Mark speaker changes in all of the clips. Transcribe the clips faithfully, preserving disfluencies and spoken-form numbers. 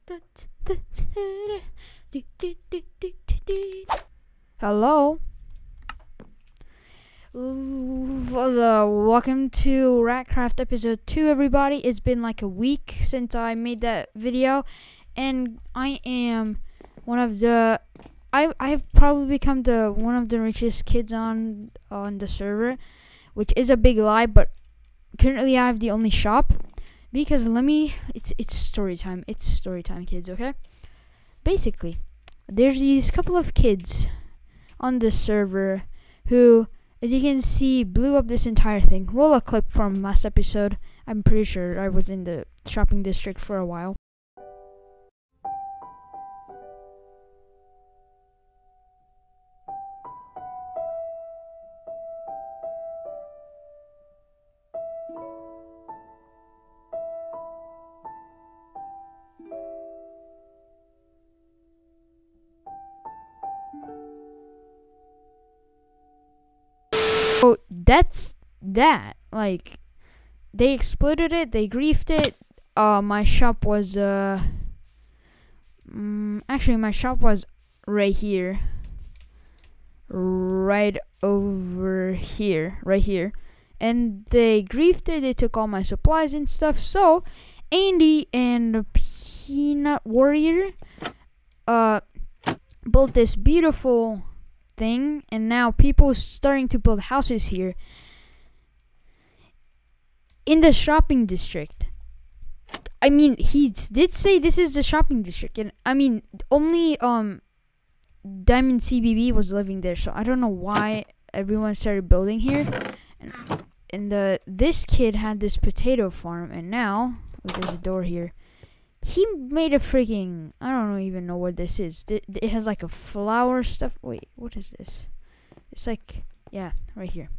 Speaker 1: Hello. Uh, welcome to Ratcraft episode two, everybody. It's been like a week since I made that video, and I am one of the I I have probably become the one of the richest kids on on the server, which is a big lie, but currently I have the only shop. Because let me, it's it's story time. It's story time, kids. Okay. Basically, there's these couple of kids on the server who, as you can see, blew up this entire thing. Roll a clip from last episode. I'm pretty sure I was in the shopping district for a while. So that's that. Like, they exploded it, they griefed it. Uh, my shop was uh, mm, actually my shop was right here, right over here, right here, and they griefed it. They took all my supplies and stuff. So Andy and the Peanut Warrior uh built this beautiful thing, and now people starting to build houses here in the shopping district. I mean, he did say this is the shopping district, and I mean, only um Diamond C B B was living there, so I don't know why everyone started building here. And and the this kid had this potato farm, and now oh, there's a door here. He made a freaking, I don't even know what this is. It has like a flower stuff. Wait, what is this? It's like, yeah, right here.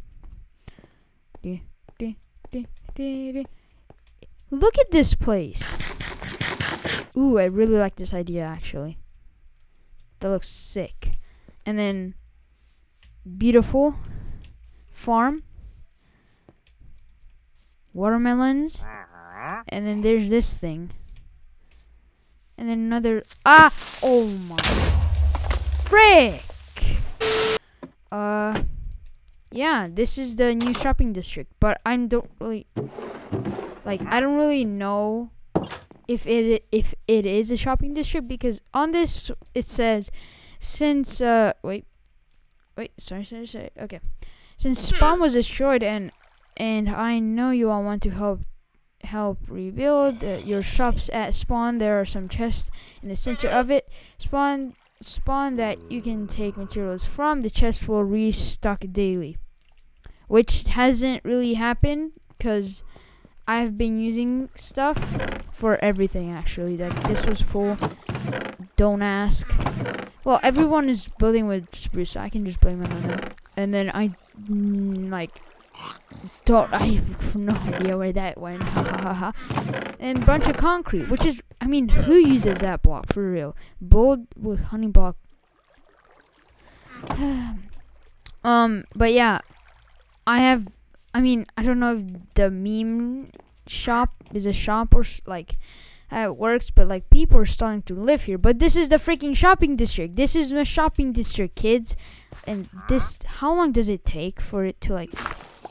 Speaker 1: Look at this place. Ooh, I really like this idea, actually. That looks sick. And then, beautiful farm. Watermelons. And then there's this thing. And then another, ah, oh my, frick. Uh, yeah, this is the new shopping district, but I don't really, like, I don't really know if it if it is a shopping district, because on this it says, since uh, wait, wait, sorry, sorry, sorry, okay, since spawn was destroyed, and and I know you all want to help. help rebuild uh, your shops at spawn. There are some chests in the center of it. Spawn spawn that you can take materials from. The chest will restock daily, which hasn't really happened because I've been using stuff for everything, actually. That this was full. Don't ask. Well, everyone is building with spruce, so I can just blame it on them. And then I mm, like don't I have no idea where that went. Ha ha ha ha. And bunch of concrete, which is, I mean, who uses that block for real? Bold with honey block. um, but yeah, I have. I mean, I don't know if the meme shop is a shop or like how it works, but like people are starting to live here. But this is the freaking shopping district. This is the shopping district, kids. And this, how long does it take for it to like?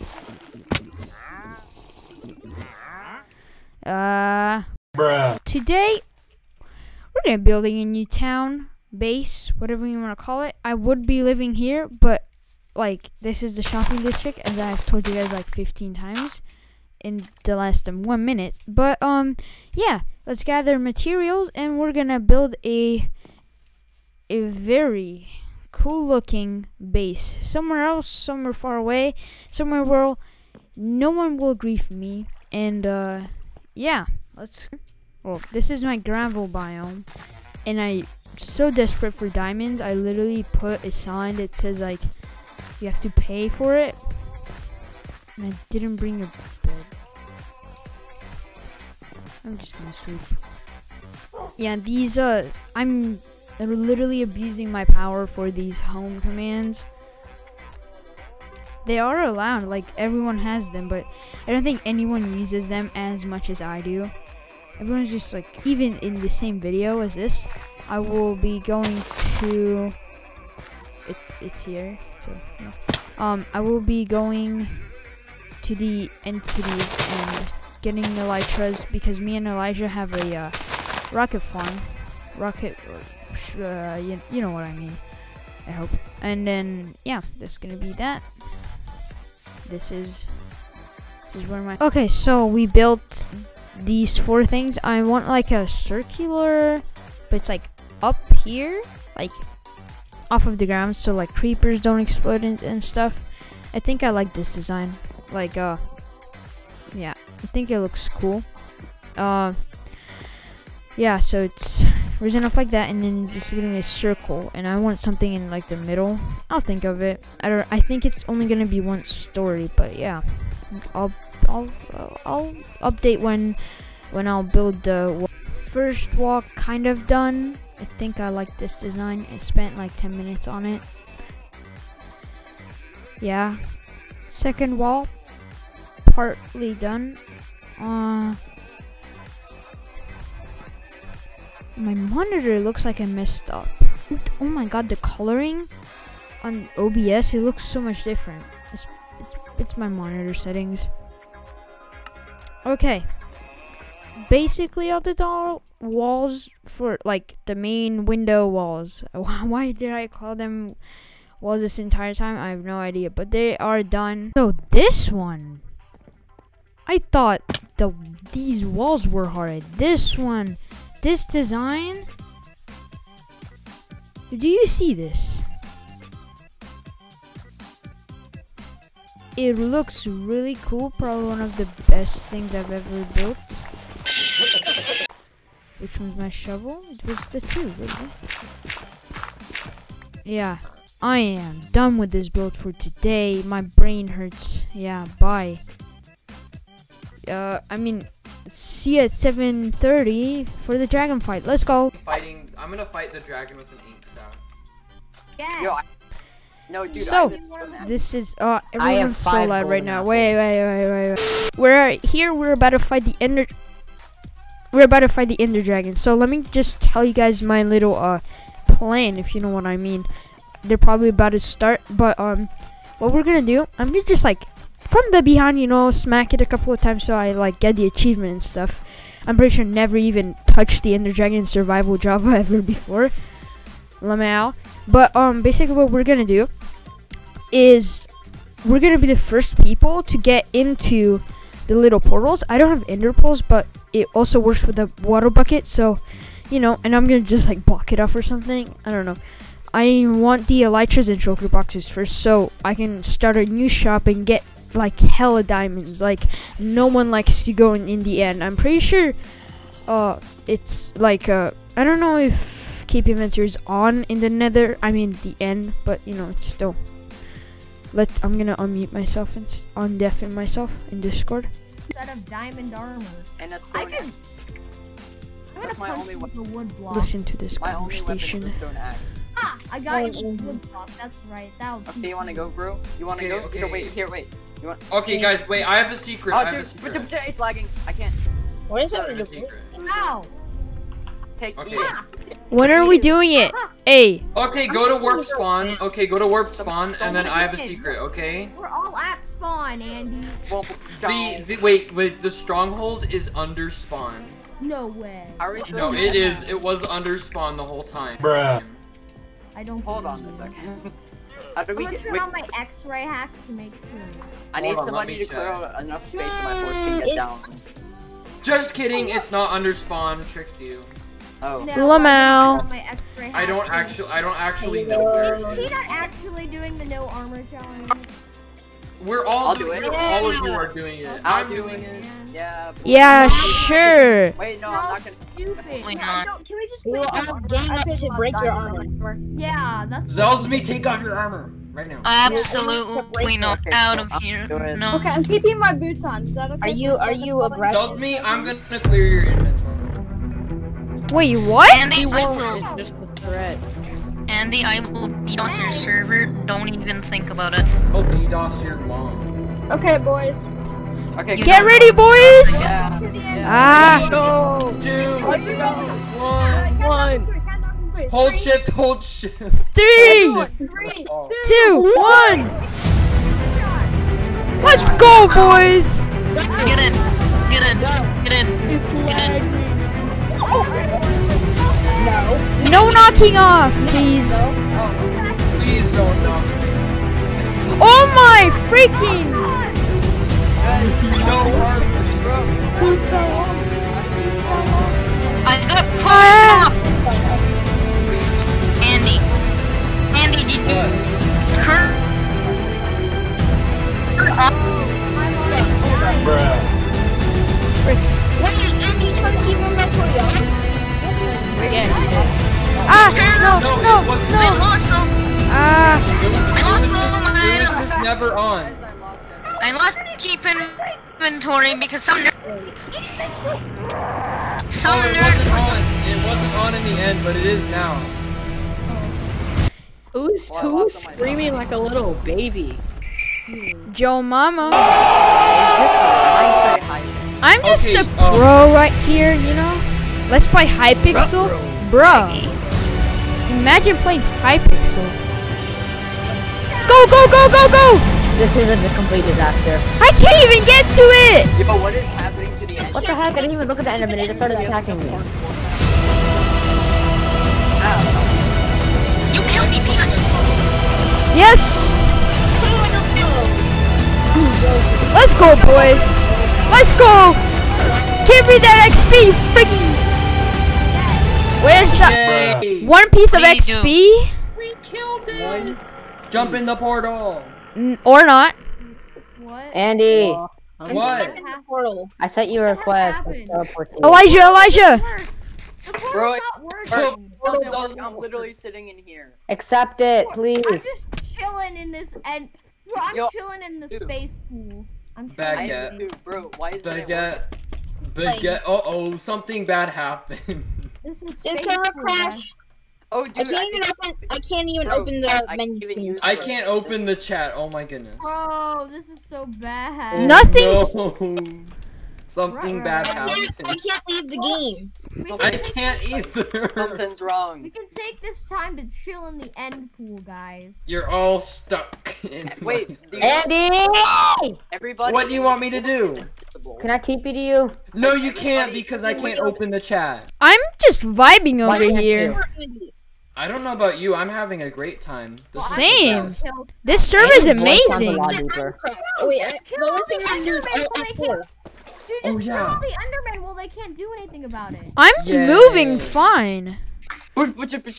Speaker 1: Uh, Bruh. Today, we're gonna be building a new town base, whatever you want to call it. I would be living here, but like this is the shopping district, as I've told you guys like fifteen times in the last um, one minute. But um, yeah, let's gather materials, and we're gonna build a a very cool looking base somewhere else, somewhere far away, somewhere where no one will grief me. And uh. Yeah, let's. Well, this is my gravel biome, and I'm so desperate for diamonds. I literally put a sign that says like you have to pay for it, and I didn't bring a bed. I'm just gonna sleep. Yeah, these uh, I'm literally abusing my power for these home commands. They are allowed, like everyone has them, but I don't think anyone uses them as much as I do. everyone's just like, even in the same video as this, I will be going to, it's it's here, so yeah. Um, I will be going to the entities and getting elytras because me and Elijah have a uh, rocket farm, rocket, uh, you, you know what I mean, I hope. And then, yeah, that's gonna be that. This is, this is where my, okay, so we built these four things. I want like a circular, but it's like up here, like off of the ground, so like creepers don't explode and, and stuff. I think I like this design. Like, uh, yeah, I think it looks cool. Uh, yeah, so it's risen up like that, and then it's just gonna be a circle, and I want something in like the middle. I'll think of it. I don't. I think it's only gonna be one story, but yeah, I'll I'll I'll update when when I'll build the wall. First wall kind of done. I think I like this design. I spent like ten minutes on it. Yeah. Second wall partly done. Uh my monitor looks like I messed up. Oh my god, the coloring on O B S, it looks so much different. It's it's, it's my monitor settings. Okay. Basically all the doll walls for like the main window walls. Why did I call them walls this entire time? I have no idea, but they are done. So this one, I thought the these walls were hard. This one, this design, do you see this? It looks really cool. Probably one of the best things I've ever built. Which one's my shovel? It was the two, wasn't it? Yeah, I am done with this build for today. My brain hurts. Yeah, bye. Uh, I mean, see you at seven thirty for the dragon fight. Let's go.
Speaker 2: Fighting. I'm gonna fight the dragon with an ink staff.
Speaker 3: Yeah. Yo, I, no, dude.
Speaker 1: So
Speaker 3: I
Speaker 1: this is uh everyone's so loud right now. Wait, wait, wait, wait, wait. We're here. We're about to fight the ender. We're about to fight the ender dragon. So let me just tell you guys my little uh plan, if you know what I mean. They're probably about to start, but um, what we're gonna do? I'm gonna just like from the behind, you know, smack it a couple of times so I like get the achievement and stuff. I'm pretty sure never even touched the ender dragon in survival Java ever before. Lamau. But um, basically what we're gonna do is we're gonna be the first people to get into the little portals. I don't have ender pearls, but it also works with the water bucket, so you know, and I'm gonna just like block it off or something. I don't know. I want the elytras and shulker boxes first, so I can start a new shop and get like hella diamonds. Like no one likes to go in, in the end. I'm pretty sure uh it's like uh I don't know if Cape Inventor is on in the nether, I mean the end, but you know, it's still. Let I'm gonna unmute myself and undeafen myself in Discord.
Speaker 3: Set of diamond armor
Speaker 4: and a
Speaker 3: I
Speaker 4: stone
Speaker 3: can.
Speaker 4: axe.
Speaker 3: I'm
Speaker 4: That's
Speaker 3: gonna
Speaker 4: my
Speaker 3: punch
Speaker 4: only
Speaker 3: you with a wood block.
Speaker 1: Listen to this
Speaker 4: My only weapon is
Speaker 1: conversation.
Speaker 4: a stone axe.
Speaker 3: Ah, I got you with wood block. That's right. That would.
Speaker 4: Okay, you wanna go, bro? You wanna
Speaker 2: Okay,
Speaker 4: go?
Speaker 2: okay.
Speaker 4: Here, wait, here, wait. You want?
Speaker 2: Okay, guys, wait. I have a secret.
Speaker 4: Oh,
Speaker 2: I have a
Speaker 4: dude,
Speaker 2: secret.
Speaker 4: but the- it's lagging. I can't.
Speaker 5: What is
Speaker 2: I
Speaker 5: that?
Speaker 2: have a
Speaker 5: The
Speaker 2: secret.
Speaker 3: Ow!
Speaker 4: Take
Speaker 2: Okay.
Speaker 4: E.
Speaker 1: When are we doing it? Hey,
Speaker 2: Okay, go to warp spawn. Okay, go to warp spawn, and then I have a secret. Okay.
Speaker 3: We're all at spawn, Andy.
Speaker 4: Well,
Speaker 2: The, the wait wait the stronghold is under spawn.
Speaker 3: No way.
Speaker 4: How are we supposed
Speaker 2: No,
Speaker 4: to
Speaker 2: it
Speaker 4: get
Speaker 2: is.
Speaker 4: that?
Speaker 2: It was under spawn the whole time.
Speaker 6: Bruh.
Speaker 3: I don't.
Speaker 4: Hold on a
Speaker 3: believe you.
Speaker 4: second. How do
Speaker 3: I'm
Speaker 4: we
Speaker 3: gonna
Speaker 4: get?
Speaker 3: turn
Speaker 4: Wait,
Speaker 3: on my X-ray hacks to make sure.
Speaker 4: I
Speaker 2: Hold
Speaker 4: need
Speaker 2: on, let
Speaker 4: somebody
Speaker 2: me
Speaker 4: to
Speaker 2: check.
Speaker 4: clear out enough space so my horse can get
Speaker 5: Is-
Speaker 4: down.
Speaker 2: Just kidding. It's not under spawn. Tricked you.
Speaker 4: Oh.
Speaker 3: Now,
Speaker 1: Lamau.
Speaker 3: I'm gonna turn on my X-ray
Speaker 2: I don't
Speaker 3: hacks.
Speaker 2: actually. I don't actually know where it
Speaker 3: Is
Speaker 2: is.
Speaker 3: he not actually doing the no armor challenge?
Speaker 2: We're all
Speaker 4: I'll do
Speaker 2: doing
Speaker 4: it.
Speaker 2: it. All of you are doing it.
Speaker 4: I'm
Speaker 2: I'm
Speaker 4: doing
Speaker 2: doing
Speaker 4: it.
Speaker 2: it.
Speaker 4: Yeah. boy.
Speaker 1: yeah, sure.
Speaker 4: Wait, no,
Speaker 3: No,
Speaker 4: I'm not gonna.
Speaker 3: stupid.
Speaker 7: Probably
Speaker 3: No,
Speaker 7: not.
Speaker 3: don't- Can we just
Speaker 5: We will
Speaker 3: break
Speaker 5: all
Speaker 3: the armor?
Speaker 5: gang
Speaker 3: I
Speaker 5: up
Speaker 3: paid
Speaker 5: to
Speaker 3: a lot
Speaker 5: break
Speaker 3: of
Speaker 5: your
Speaker 3: diamond
Speaker 5: armor.
Speaker 3: Yeah, that's.
Speaker 2: Zelsme, take off your armor right now.
Speaker 7: Absolutely not
Speaker 4: Okay,
Speaker 7: out
Speaker 4: so
Speaker 7: of
Speaker 4: I'll
Speaker 7: here.
Speaker 4: do it.
Speaker 7: No.
Speaker 3: Okay, I'm keeping my boots on. Is that okay?
Speaker 5: Are you are you aggressive?
Speaker 2: Zelsme, I'm gonna clear your inventory.
Speaker 1: Wait, what?
Speaker 7: Andy, I will.
Speaker 5: Just a threat.
Speaker 7: Andy, I will DDoS your server. Don't even think about it.
Speaker 2: I'll DDoS your mom.
Speaker 3: Okay, boys.
Speaker 4: Okay,
Speaker 7: You
Speaker 1: Get
Speaker 7: don't
Speaker 1: ready,
Speaker 7: know.
Speaker 1: boys.
Speaker 4: Yeah.
Speaker 3: To the end.
Speaker 1: Ah.
Speaker 2: Go. Two.
Speaker 3: Oh, you're going.
Speaker 2: One.
Speaker 3: Alright, count
Speaker 5: One.
Speaker 3: down from three, count down from three.
Speaker 2: Hold
Speaker 3: Three,
Speaker 2: shift. Hold shift.
Speaker 1: Three,
Speaker 3: three,
Speaker 2: Oh.
Speaker 1: two, one. Let's go, boys.
Speaker 7: Get in. Get in. Get in.
Speaker 5: It's
Speaker 7: Get in.
Speaker 5: lagging.
Speaker 1: No knocking off, please.
Speaker 2: Please don't knock.
Speaker 1: Oh my freaking.
Speaker 2: No hard.
Speaker 7: I got pushed up. Andy. Andy, did you turn? turn off?
Speaker 5: Wait, and you trying to keep inventory off? Yeah, he did.
Speaker 1: Ah,
Speaker 7: Turn
Speaker 1: no,
Speaker 7: off.
Speaker 2: No,
Speaker 1: no,
Speaker 2: it wasn't.
Speaker 7: I
Speaker 1: no.
Speaker 7: lost them.
Speaker 1: Ah,
Speaker 7: I lost all
Speaker 2: It
Speaker 7: my
Speaker 2: was
Speaker 7: items.
Speaker 2: just never on.
Speaker 7: I lost keep inventory because some nerd. Some
Speaker 2: Oh, it
Speaker 7: nerd.
Speaker 2: wasn't on. It wasn't on in the end, but it is now.
Speaker 5: Who's
Speaker 4: Well, I
Speaker 5: who's
Speaker 4: lost all my
Speaker 5: screaming like a little baby?
Speaker 1: Joe Mama.
Speaker 4: Mine's very high.
Speaker 1: I'm just
Speaker 2: Okay,
Speaker 1: a
Speaker 2: um,
Speaker 1: pro right here, you know. Let's play Hypixel, bro. Imagine playing Hypixel. Go, go, go, go, go!
Speaker 6: This is a complete disaster.
Speaker 1: I can't even get to it.
Speaker 4: Yo, what is happening to the end?
Speaker 6: What the heck? I didn't even look at the Enderman. It just started attacking me.
Speaker 7: You killed me, Peanut.
Speaker 1: Yes. Let's go, boys. Let's go. Give me that X P, freaking. Where's the
Speaker 2: Yay.
Speaker 1: one piece of
Speaker 7: What do you
Speaker 1: X P?
Speaker 2: We killed it. Jump in the portal.
Speaker 1: N- or not?
Speaker 3: What?
Speaker 6: Andy,
Speaker 2: What?
Speaker 5: Portal.
Speaker 6: I sent you a
Speaker 3: What
Speaker 6: request.
Speaker 3: happened?
Speaker 6: to teleport to you.
Speaker 1: Elijah, Elijah.
Speaker 3: The portal's
Speaker 4: Bro,
Speaker 3: not
Speaker 4: Bro,
Speaker 3: working.
Speaker 4: doesn't work. I'm literally sitting in here.
Speaker 6: Accept it,
Speaker 3: I'm
Speaker 6: please.
Speaker 3: just chilling in this and bro, I'm
Speaker 4: Yo,
Speaker 3: chilling in the
Speaker 4: dude.
Speaker 3: space pool. I'm
Speaker 4: I
Speaker 3: chilling.
Speaker 2: Baguette.
Speaker 4: am too, bro. Why is it?
Speaker 2: Baguette. Baguette. Uh oh, something bad happened.
Speaker 3: This is
Speaker 5: It's
Speaker 3: space
Speaker 5: gonna
Speaker 3: pool,
Speaker 5: crash.
Speaker 3: guys.
Speaker 4: Oh,
Speaker 5: I
Speaker 4: dude,
Speaker 5: can't even open. I can't even
Speaker 4: Bro,
Speaker 5: open the
Speaker 4: I can't
Speaker 5: menu
Speaker 4: even
Speaker 5: screen.
Speaker 4: use
Speaker 2: I can't open the chat. Oh my goodness.
Speaker 3: Bro, this is so bad.
Speaker 1: Nothing's-
Speaker 2: No. Something
Speaker 3: Right,
Speaker 2: bad
Speaker 3: right.
Speaker 5: I can't, I
Speaker 2: happened.
Speaker 5: can't leave the game.
Speaker 3: We can,
Speaker 2: I can't either.
Speaker 4: Something's
Speaker 3: we
Speaker 4: wrong.
Speaker 3: can take this time to chill in the end pool, guys.
Speaker 2: You're all stuck in
Speaker 4: Wait,
Speaker 2: my-
Speaker 4: do you-
Speaker 6: Andy!
Speaker 4: everybody.
Speaker 2: What do you want me to
Speaker 4: is
Speaker 2: do?
Speaker 4: invisible.
Speaker 6: Can I T P to you?
Speaker 2: No, you can't because I can't open the chat.
Speaker 1: I'm just vibing
Speaker 6: Why
Speaker 1: over
Speaker 6: can't
Speaker 1: here.
Speaker 6: you?
Speaker 2: I don't know about you. I'm having a great time. This is the
Speaker 1: Same.
Speaker 2: best.
Speaker 3: Chill.
Speaker 1: This server is
Speaker 6: Andy's voice sounds a
Speaker 1: amazing.
Speaker 6: lot deeper.
Speaker 5: Oh, wait, I,
Speaker 3: Just kill
Speaker 5: the only
Speaker 3: all
Speaker 5: thing
Speaker 3: the
Speaker 5: I do is
Speaker 3: Endermen
Speaker 5: L
Speaker 3: so
Speaker 5: F
Speaker 3: they
Speaker 5: four.
Speaker 3: Dude,
Speaker 2: Oh,
Speaker 3: just
Speaker 2: yeah.
Speaker 3: kill all the Endermen well they can't do anything about it.
Speaker 1: I'm
Speaker 2: Yay.
Speaker 1: moving fine.
Speaker 4: What- what you-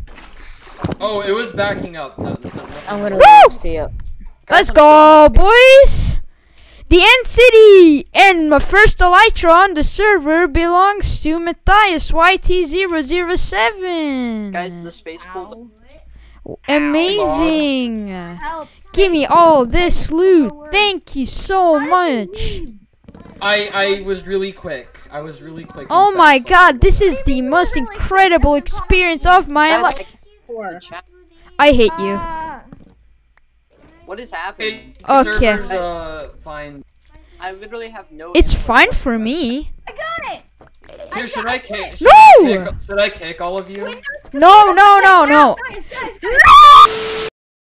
Speaker 2: Oh, it was backing up. The- the-
Speaker 6: I'm gonna
Speaker 1: Woo!
Speaker 6: lose to you.
Speaker 1: Let's go, boys. The End City and my first Elytra on the server belongs to Matthias Y T zero zero seven.
Speaker 4: Guys, the space pool.
Speaker 3: Ow.
Speaker 1: Amazing.
Speaker 3: Help.
Speaker 1: Give me all this loot. Thank you so
Speaker 3: How did
Speaker 1: much.
Speaker 3: you leave?
Speaker 2: I I was really quick. I was really quick. and
Speaker 1: Oh my
Speaker 2: fast.
Speaker 1: god, this is the most incredible experience of my
Speaker 4: Guys,
Speaker 1: life.
Speaker 5: Four.
Speaker 4: the chat-
Speaker 1: I hate you.
Speaker 3: Ah,
Speaker 4: What is happening?
Speaker 2: Hey,
Speaker 1: Okay.
Speaker 2: server's, uh, fine.
Speaker 4: I literally have no.
Speaker 1: It's
Speaker 4: info
Speaker 1: fine for
Speaker 4: whatsoever.
Speaker 1: me.
Speaker 3: I got it.
Speaker 2: Here, should I kick? Should
Speaker 1: No!
Speaker 2: I kick, should I kick all of you?
Speaker 3: Windows
Speaker 1: No, no, no, no.
Speaker 3: Guys, guys, guys.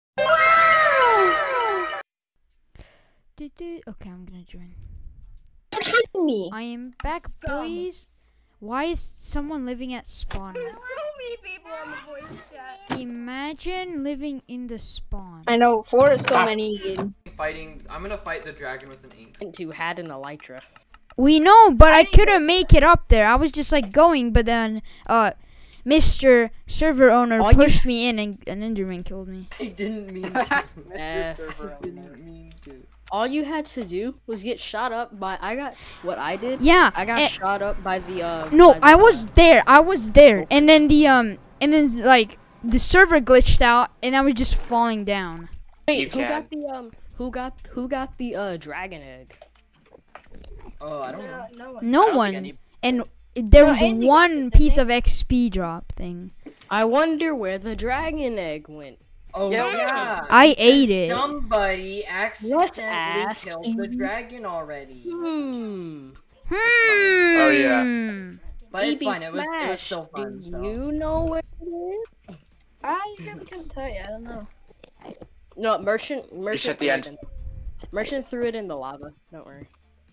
Speaker 1: Do, do. Okay, I'm gonna join.
Speaker 5: Kidding me.
Speaker 1: I am back, boys. Why is someone living at spawn?
Speaker 3: There's so many people on the voice chat.
Speaker 1: Imagine living in the spawn.
Speaker 5: I know four is so many.
Speaker 2: Fighting. I'm gonna fight the dragon with an ink.
Speaker 5: To had an Elytra.
Speaker 1: We know, but I couldn't make it up there. I was just like going, but then uh, Mister Server Owner
Speaker 5: All you-
Speaker 1: pushed me in, and an Enderman killed me.
Speaker 2: I didn't mean to.
Speaker 4: Mister
Speaker 5: Uh,
Speaker 4: Server.
Speaker 2: I didn't mean to.
Speaker 5: All you had to do was get shot up by. I got what I did.
Speaker 1: Yeah.
Speaker 5: I got
Speaker 1: eh,
Speaker 5: shot up by the. Uh,
Speaker 1: No,
Speaker 5: by the,
Speaker 1: I was
Speaker 5: uh,
Speaker 1: there. I was there, and then the um, and then like the server glitched out, and I was just falling down.
Speaker 5: Wait,
Speaker 4: You
Speaker 5: who
Speaker 4: can.
Speaker 5: got the um? Who got who got the uh dragon egg?
Speaker 2: Oh, I don't know.
Speaker 3: No, no one.
Speaker 4: I
Speaker 1: No
Speaker 4: don't think
Speaker 1: one,
Speaker 4: any-
Speaker 1: and there
Speaker 3: No,
Speaker 1: was
Speaker 3: Andy got
Speaker 1: one
Speaker 3: it,
Speaker 1: piece
Speaker 3: didn't
Speaker 1: of X P drop thing.
Speaker 5: I wonder where the dragon egg went.
Speaker 2: Oh
Speaker 4: Yeah.
Speaker 2: yeah.
Speaker 1: I ate
Speaker 2: Because
Speaker 1: it.
Speaker 2: Somebody accidentally
Speaker 5: ask
Speaker 2: killed the
Speaker 5: you.
Speaker 2: dragon already.
Speaker 5: Hmm.
Speaker 1: Hmm.
Speaker 8: Oh, yeah.
Speaker 2: But it's
Speaker 5: B B
Speaker 2: fine. It was it was
Speaker 5: Smash,
Speaker 2: still fun.
Speaker 5: Do
Speaker 2: So.
Speaker 5: you know where it is?
Speaker 9: I really couldn't tell you. I don't know.
Speaker 5: No, merchant. Merchant.
Speaker 8: at the
Speaker 5: threw
Speaker 8: end.
Speaker 5: it in- Merchant threw it in the lava. Don't worry.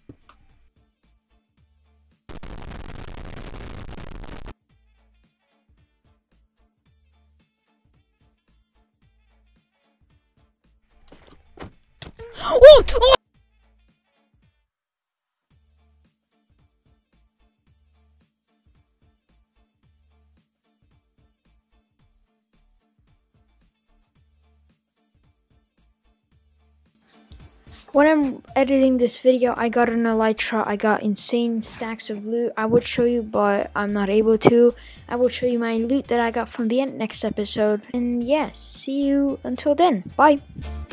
Speaker 1: Oh, oh! When I'm editing this video, I got an elytra, I got insane stacks of loot. I would show you, but I'm not able to. I will show you my loot that I got from the end next episode. And yes, yeah, see you until then. Bye.